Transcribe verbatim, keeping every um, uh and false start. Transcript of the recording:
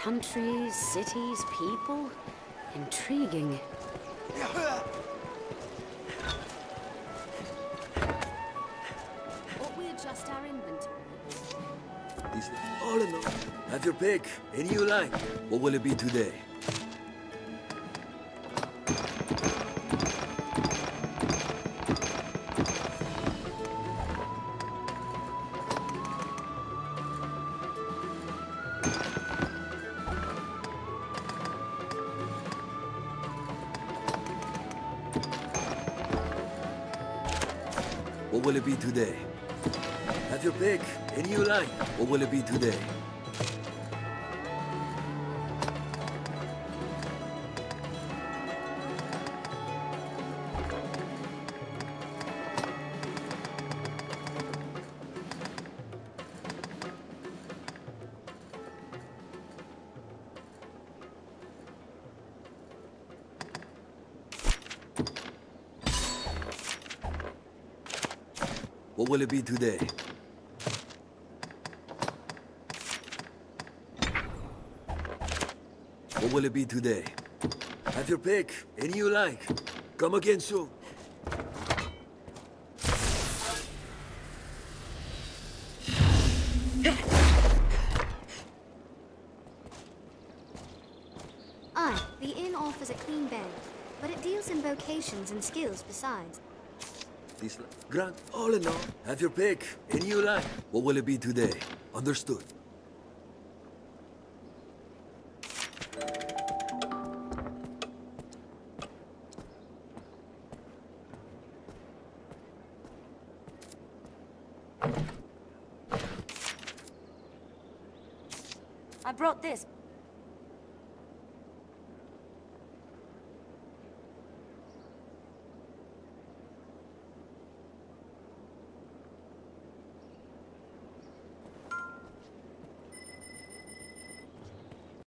Countries, cities, people. Intriguing. Ought we adjust our inventory? This, all in all, have your pick. Any you like. What will it be today? What will it be today? Have your pick. Any you like. What will it be today? What will it be today? What will it be today? Have your pick. Any you like. Come again soon. Aye, the inn offers a clean bed, but it deals in vocations and skills besides. This Grant, all in all, have your pick. Any you like. What will it be today? Understood. I brought this.